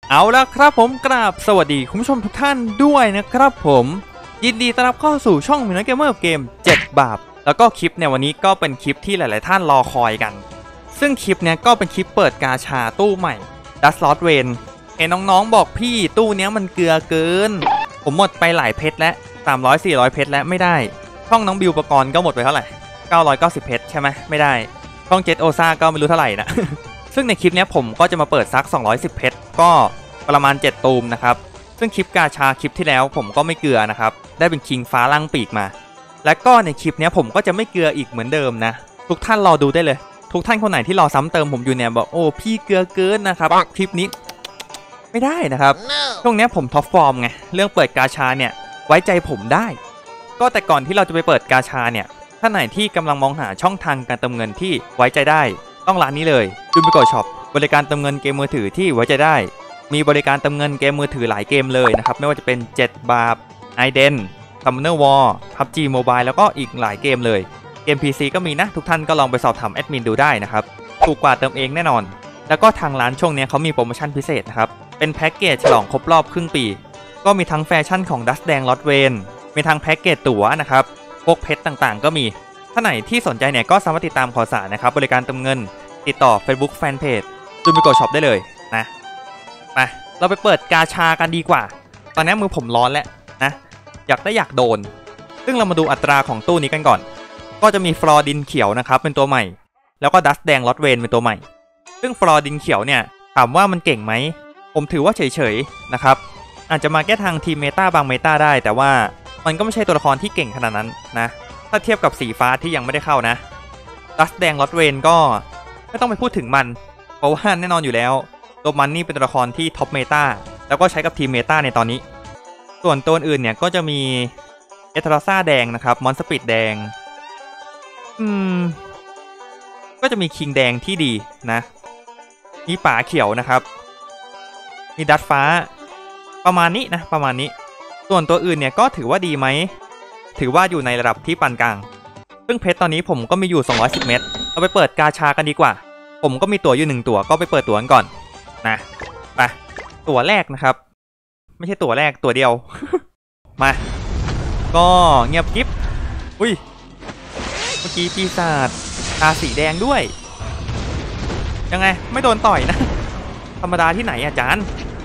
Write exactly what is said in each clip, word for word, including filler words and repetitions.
เอาละครับผมกราบสวัสดีคุณผู้ชมทุกท่านด้วยนะครับผมยินดีต้อนรับเข้าสู่ช่องมินเกมเมอร์เกมเจ็ดบาปแล้วก็คลิปในวันนี้ก็เป็นคลิปที่หลายๆท่านรอคอยกันซึ่งคลิปเนี้ยก็เป็นคลิปเปิดกาชาตู้ใหม่ Dust Lord Vayne เห็นน้องๆบอกพี่ตู้เนี้ยมันเกลือเกินผมหมดไปหลายเพชรแล้วสามร้อย สี่ร้อยเพชรแล้วไม่ได้ช่องน้องบิวปกรณ์ก็หมดไปเท่าไหร่เก้าร้อยเก้าสิบเพชรใช่ไหมไม่ได้ช่องเจ็ดโอซ่าก็ไม่รู้เท่าไหร่นะ ซึ่งในคลิปนี้ผมก็จะมาเปิดซักสองร้อยสิบเพชรก็ประมาณเจ็ดตูมนะครับซึ่งคลิปกาชาคลิปที่แล้วผมก็ไม่เกลือนะครับได้เป็นคิงฟ้าล่างปีกมาและก็ในคลิปนี้ผมก็จะไม่เกลืออีกเหมือนเดิมนะทุกท่านรอดูได้เลยทุกท่านคนไหนที่รอซ้ำเติมผมอยู่เนี่ยบอกโอ้พี่เกลือเกินนะครับคลิปนี้ไม่ได้นะครับ no. ช่วงนี้ผมท็อปฟอร์มไงเรื่องเปิดกาชาเนี่ยไว้ใจผมได้ก็แต่ก่อนที่เราจะไปเปิดกาชาเนี่ยท่านไหนที่กำลังมองหาช่องทางการเติมเงินที่ไว้ใจได้ต้องร้านนี้เลยจูบิโกช็อปบริการเติมเงินเกมมือถือที่ไว้ใจได้มีบริการเติมเงินเกมมือถือหลายเกมเลยนะครับไม่ว่าจะเป็นเจ็ดบาป ไอ ดี อี เอ็น Summoner War พับจี Mobile แล้วก็อีกหลายเกมเลยเกม พี ซี ก็มีนะทุกท่านก็ลองไปสอบถามแอดมินดูได้นะครับถูกกว่าเติมเองแน่นอนแล้วก็ทางร้านช่วงนี้เขามีโปรโมชั่นพิเศษนะครับเป็นแพ็กเกจฉลองครบรอบครึ่งปีก็มีทั้งแฟชั่นของ Dust แดง Lord Vayne มีทั้งแพ็กเกจตั๋วนะครับพวกเพชรต่างๆก็มีถ้าไหนที่สนใจเนี่ยก็สามารถติดตามข่าวสารนะครับบริการเติมเงินติดต่อ Facebook Fanpage จูบิโกช็อปได้เลยนะมาเราไปเปิดกาชากันดีกว่าตอนนี้มือผมร้อนแล้วนะอยากได้อยากโดนซึ่งเรามาดูอัตราของตู้นี้กันก่อนก็จะมีฟลอร์ดินเขียวนะครับเป็นตัวใหม่แล้วก็ดัสแดงลอตเวนเป็นตัวใหม่ซึ่งฟลอร์ดินเขียวเนี่ยถามว่ามันเก่งไหมผมถือว่าเฉยๆนะครับอาจจะมาแก้ทางทีมเมตาบางเมตาได้แต่ว่ามันก็ไม่ใช่ตัวละครที่เก่งขนาดนั้นนะถ้าเทียบกับสีฟ้าที่ยังไม่ได้เข้านะดัสแดงลอตเวนก็ไม่ต้องไปพูดถึงมันเพราะว่าแน่นอนอยู่แล้วตัวมันนี่เป็นตัวละครที่ท็อปเมตาแล้วก็ใช้กับทีมเมตาในตอนนี้ส่วนตัวอื่นเนี่ยก็จะมีเอทราซ่าแดงนะครับมอนสปิดแดงอืมก็จะมีคิงแดงที่ดีนะมีป่าเขียวนะครับมีดัดฟ้าประมาณนี้นะประมาณนี้ส่วนตัวอื่นเนี่ยก็ถือว่าดีไหมถือว่าอยู่ในระดับที่ปานกลางซึ่งเพชรตอนนี้ผมก็มีอยู่สองร้อยสิบเม็ดเราไปเปิดกาชากันดีกว่าผมก็มีตั๋วอยู่หนึ่งตั๋วก็ไปเปิดตั๋วกันก่อนนะไปตั๋วแรกนะครับไม่ใช่ตั๋วแรกตั๋วเดียว มาก็เงียบกิ๊บอุ้ยเมื่อกี้ปีศาจตาสีแดงด้วยยังไงไม่โดนต่อยนะธรรมดาที่ไหนอาจารย์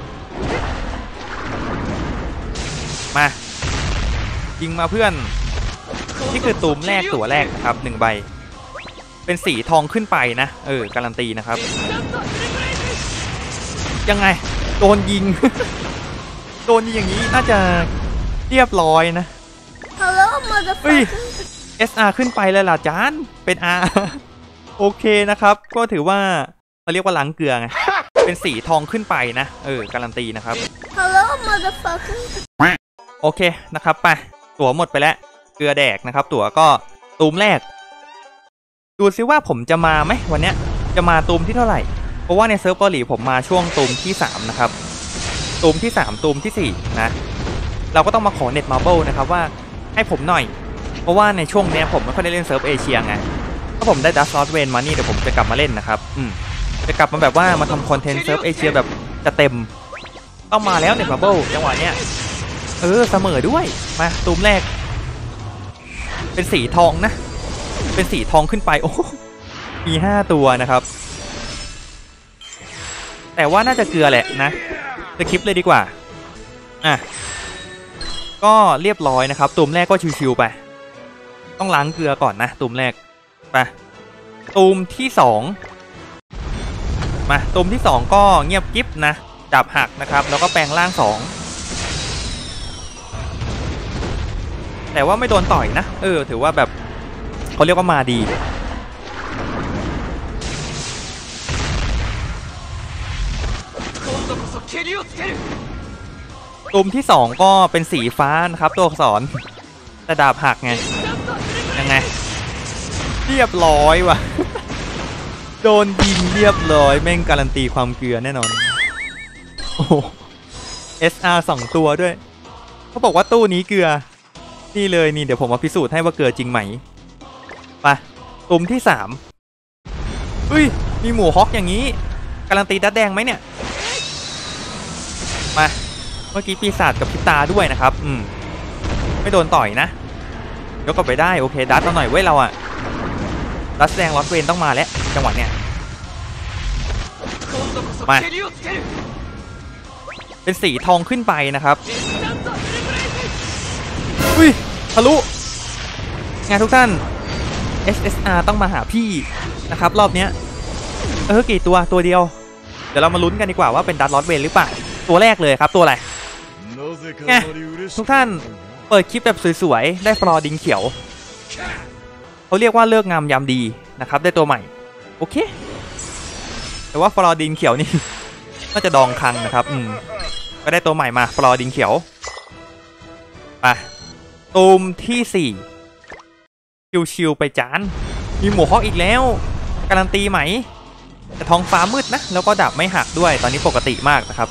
มายิงมาเพื่อนนี่คือตูมแรกตั๋วแรกครับหนึ่งใบเป็นสีทองขึ้นไปนะเออการันตีนะครับยังไงโดนยิง โดนยิงอย่างนี้น่าจะเรียบร้อยนะ Hello motherfucker เอส อาร์ ขึ้นไปเลยล่ะจานเป็น R โอเคนะครับก็ถือว่าเราเรียกว่าล้างเกลือไง เป็นสีทองขึ้นไปนะเออการันตีนะครับ Hello motherfucker โอเคนะครับไปตั๋วหมดไปแล้วเกลือแดกนะครับตั๋วก็ตูมแรกดูซิว่าผมจะมาไหมวันเนี้ยจะมาตูมที่เท่าไหร่เพราะว่าในเซิร์ฟเกาหลีผมมาช่วงตูมที่สามนะครับตูมที่สามตูมที่สี่นะเราก็ต้องมาขอเน็ตมาร์เบิลนะครับว่าให้ผมหน่อยเพราะว่าในช่วงนี้ผมไม่ค่อยได้เล่นเซิร์ฟเอเชียไงถ้าผมได้ดัสลอตเวนมานี่เดี๋ยวผมจะกลับมาเล่นนะครับอืมจะกลับมาแบบว่ามาทำคอนเทนต์เซิร์ฟเอเชียแบบจะเต็มต้องมาแล้วเน็ตมาร์เบิลจังหวะเนี้ยเออเสมอด้วยมาตูมแรกเป็นสีทองนะเป็นสีทองขึ้นไปโอ้มีห้าตัวนะครับแต่ว่าน่าจะเกลือแหละนะจะคลิปเลยดีกว่าอ่ะก็เรียบร้อยนะครับตูมแรกก็ชิวๆไปต้องล้างเกลือก่อนนะตูมแรกไปตูมที่สองมาตูมที่สองก็เงียบกิ๊บนะจับหักนะครับแล้วก็แปลงร่างสองแต่ว่าไม่โดนต่อยนะเออถือว่าแบบเขาเรียกว่ามาดีตูมที่สองก็เป็นสีฟ้านะครับตัวอักษรแต่ดาบหักไงยังไงเรียบร้อยว่ะ โดนยิงเรียบร้อยแม่งการันตีความเกลือแน่นอนโอ้ เอส อาร์ สองตัวด้วยเขาบอกว่าตู้นี้เกลือนี่เลยนี่เดี๋ยวผมมาพิสูจน์ให้ว่าเกลือจริงไหมไปตูมที่สามอุ้ยมีหมูฮอกอย่างนี้การันตีดัดแดงไหมเนี่ยมาเมื่อกี้ปีศาจกับพิตาด้วยนะครับอืมไม่โดนต่อยนะยกกลับไปได้โอเคดัตมาหน่อยเว้ยเราอะดัตแสดงลอสเวนต้องมาแล้วจังหวะเนี้ยมาเป็นสีทองขึ้นไปนะครับอุ้ยทะลุงานทุกท่าน เอส เอส อาร์ ต้องมาหาพี่นะครับรอบเนี้ยเออกี่ตัวตัวเดียวเดี๋ยวเรามาลุ้นกันดีกว่าว่าเป็นดัตลอสเวนหรือเปล่าตัวแรกเลยครับตัวอะไรไงทุกท่านเปิดคลิปแบบสวยๆได้ฟลอร์ดิงเขียวเขาเรียกว่าเลิกงามยามดีนะครับได้ตัวใหม่โอเคแต่ว่าฟลอร์ดิงเขียวนี่ น่าจะดองคังนะครับอืมก็ได้ตัวใหม่มาฟลอร์ดิงเขียวไปตูมที่สี่ชิวๆไปจานมีหมูฮอกอีกแล้วการันตีไหมแต่ท้องฟ้ามืดนะแล้วก็ดาบไม่หักด้วยตอนนี้ปกติมากนะครับ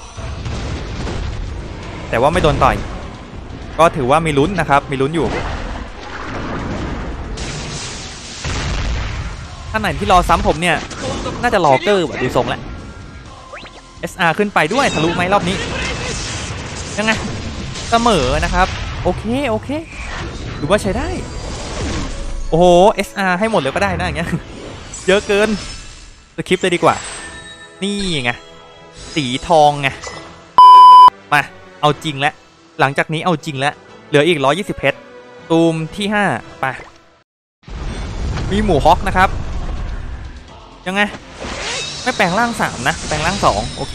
แต่ว่าไม่โดนต่อยก็ถือว่ามีลุ้นนะครับมีลุ้นอยู่ท่านไหนที่รอซ้ำผมเนี่ยน่าจะรอเกอร์แบบดูทรงแล้ว เอส อาร์ ขึ้นไปด้วยทะลุไหมรอบนี้ยังไงเสมอนะครับโอเคโอเคถือว่าใช้ได้โอ้โห เอส อาร์ ให้หมดเลยก็ได้นะอย่างเงี้ยเยอะเกินสคริปต์เลยดีกว่านี่ไงสีทองไงมาเอาจริงแล้วหลังจากนี้เอาจริงแล้วเหลืออีกหนึ่งร้อยยี่สิบเพชรตูมที่ห้าไปมีหมูฮอกนะครับยังไงไม่แปลงร่างสามนะแปลงร่างสองโอเค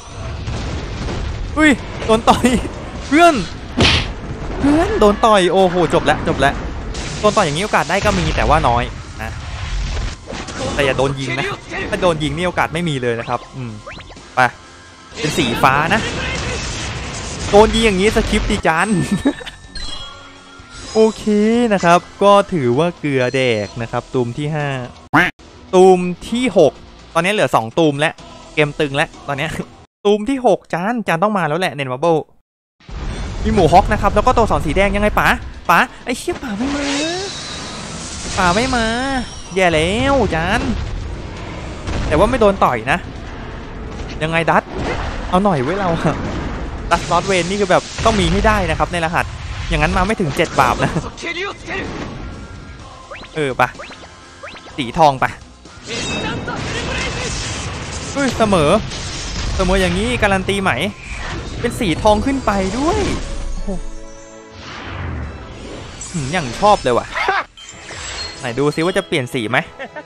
อุ้ยโดนต่อยเพื่อนเพื่อนโดนต่อยโอ้โหจบแล้วจบแล้วโดนต่อยอย่างนี้โอกาสได้ก็มีแต่ว่าน้อยนะแต่อย่าโดนยิงนะถ้าโดนยิงนี่โอกาสไม่มีเลยนะครับอืมไปเป็นสีฟ้านะโดนยิงอย่างนี้สคริปต์ดิจานโอเคนะครับก็ถือว่าเกลือแดกนะครับตูมที่ห้าตูมที่หกตอนนี้เหลือสองตูมแล้วเกมตึงแล้วตอนนี้ตูมที่หกจานจานต้องมาแล้วแหละเนนวับเบิลมีหมูฮอกนะครับแล้วก็ตัวสอนสีแดงยังไงป๋าป๋าไอ้เชี่ยป๋าไม่มาป๋าไม่มาแย่แล้วจานแต่ว่าไม่โดนต่อยนะยังไงดัตเอาหน่อยไว้เราดัตลอสเวนนี่คือแบบต้องมีให้ได้นะครับในรหัสอย่างนั้นมาไม่ถึงเจ็ดบาปนะเออปะสีทองปะเฮ้ยเสมอเสมออย่างนี้การันตีไหมเป็นสีทองขึ้นไปด้วยอย่างชอบเลยว่ะไหนดูซิว่าจะเปลี่ยนสีไหม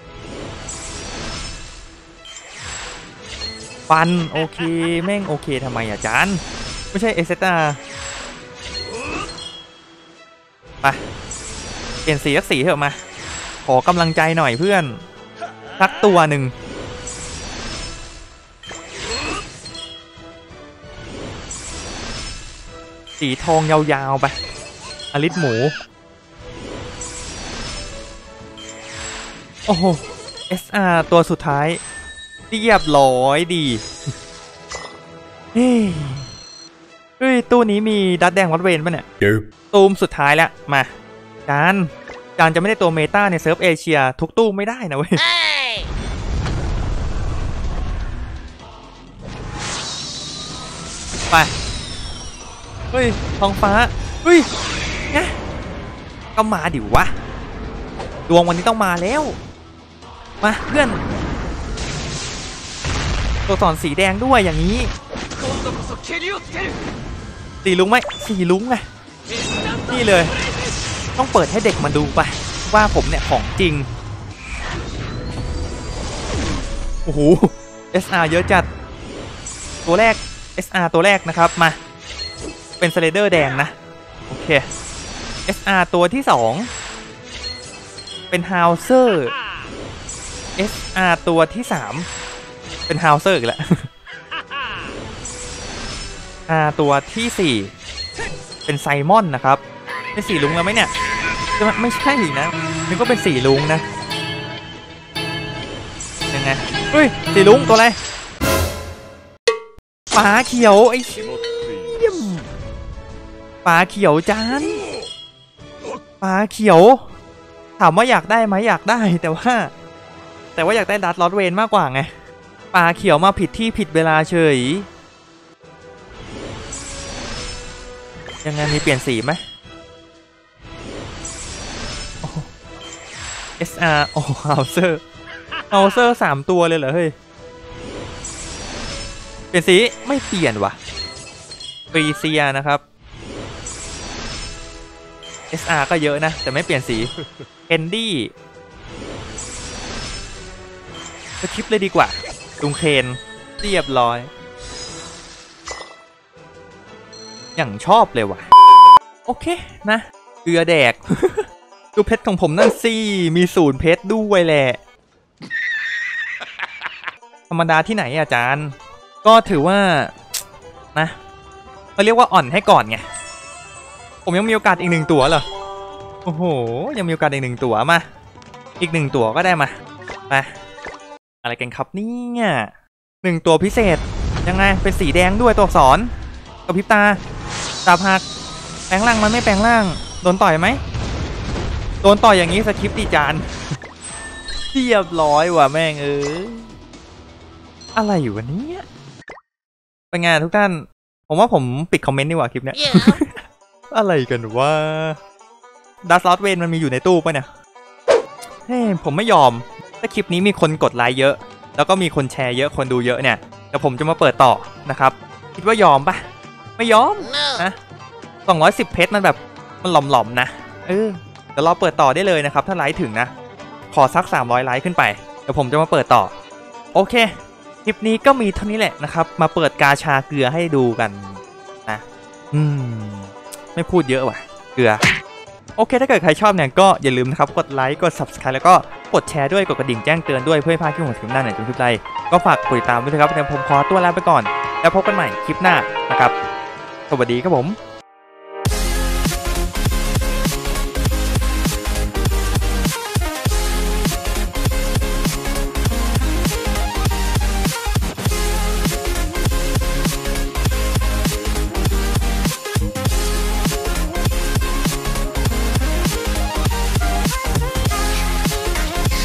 ปันโอเคแม่งโอเคทำไมอาจารย์ไม่ใช่เอเซตาไปเปลี่ยนสีสักสีเถอะมาขอกำลังใจหน่อยเพื่อนสักตัวหนึ่งสีทองยาวๆไปอลิสหมูโอ้โห เอส อาร์ ตัวสุดท้ายเรียบร้อยดีเฮ้ยเฮ้ยตู้นี้มีดัตแดงวัดเวนป่ะเนี่ยตูมสุดท้ายแล้วมาจานจานจะไม่ได้ตัวเมตาในเซิร์ฟเอเชียทุกตู้ไม่ได้นะเว้ยไปเฮ้ยท้องฟ้าเฮ้ยไงก็มาดิวะดวงวันนี้ต้องมาแล้วมาเพื่อนตัวสอนสีแดงด้วยอย่างนี้สีลุงไหมสีลุงไงนี่เลยต้องเปิดให้เด็กมาดูไปว่าผมเนี่ยของจริงโอ้โห เอส อาร์ เยอะจัดตัวแรก เอส อาร์ ตัวแรกนะครับมาเป็นสไลเดอร์แดงนะโอเค เอส อาร์ ตัวที่สองเป็นฮาวเซอร์ เอส อาร์ ตัวที่สามเป็นฮาวเซอร์อีกแล้ว อาร์ ตัวที่สี่เป็นไซมอนนะครับเป็นสีลุงแล้วไหมเนี่ยไม่ใช่นะนี่ก็เป็นสีลุงนะยังไงเฮ้ยสีลุงตัวอะไรปลาเขียวไอ้เชี่ยมปลาเขียวจานปลาเขียวถามว่าอยากได้ไหมอยากได้แต่ว่าแต่ว่าอยากได้ดัตลอสเวนมากกว่าไงปลาเขียวมาผิดที่ผิดเวลาเฉยยังไงมีเปลี่ยนสีไหม เอส อาร์ โอ้ฮาวเซอร์ฮาวเซอร์สามตัวเลยเหรอเฮ้ยเปลี่ยนสีไม่เปลี่ยนว่ะฟรีเซียนะครับ เอส อาร์ ก็เยอะนะแต่ไม่เปลี่ยนสีเอนดี้สคริปต์เลยดีกว่าลุงเคนเรียบร้อยอย่างชอบเลยว่ะโอเคนะเกลือแดก ดูเพชรของผมนั่นสิมีศูนย์เพชรด้วยแหละธรรมดาที่ไหนอาจารย์ก็ถือว่านะเขาเรียกว่าอ่อนให้ก่อนไงผมยังมีโอกาสอีกหนึ่งตัวเหรอโอ้โหยังมีโอกาสอีกหนึ่งตัวมาอีกหนึ่งตัวก็ได้มาไปอะไรกันครับเนี่ยหนึ่งตัวพิเศษยังไงเป็นสีแดงด้วยตัวอักษรกระพริบตาตาพักแปลงร่างมันไม่แปลงร่างโดนต่อยไหมโดนต่อยอย่างนี้สคริปต์ดีจานเรียบร้อยว่ะแม่งเอออะไรอยู่วันนี้เป็นไงทุกท่านผมว่าผมปิดคอมเมนต์ดีกว่าคลิปเนี้ย yeah. อะไรกันวะดัสลอตเวนมันมีอยู่ในตู้ป่ะเนี่ยเฮ้ยผมไม่ยอมถ้าคลิปนี้มีคนกดไลค์เยอะแล้วก็มีคนแชร์เยอะคนดูเยอะเนี่ยเดี๋ยวผมจะมาเปิดต่อนะครับคิดว่ายอมปะไม่ยอมนะสองร้อยสิบเพชรมันแบบมันหล่อมๆนะเออเดี๋ยวเราเปิดต่อได้เลยนะครับถ้าไลค์ถึงนะขอสักสามร้อยไลค์ขึ้นไปเดี๋ยวผมจะมาเปิดต่อโอเคคลิปนี้ก็มีเท่านี้แหละนะครับมาเปิดกาชาเกลือให้ดูกันนะอืมไม่พูดเยอะว่ะเกลือโอเคถ้าเกิดใครชอบเนี่ยก็อย่าลืมนะครับกดไลค์กด ซับสไครบ์ แล้วก็กดแชร์ด้วยกดกระดิ่งแจ้งเตือนด้วยเพื่อให้พลาดคลิปของทีมหน้าไหนจนคลิปใดก็ฝากกดติดตามด้วยนะครับเดี๋ยวผมขอตัวลาไปก่อนแล้วพบกันใหม่คลิปหน้านะครับสวัสดีครับผม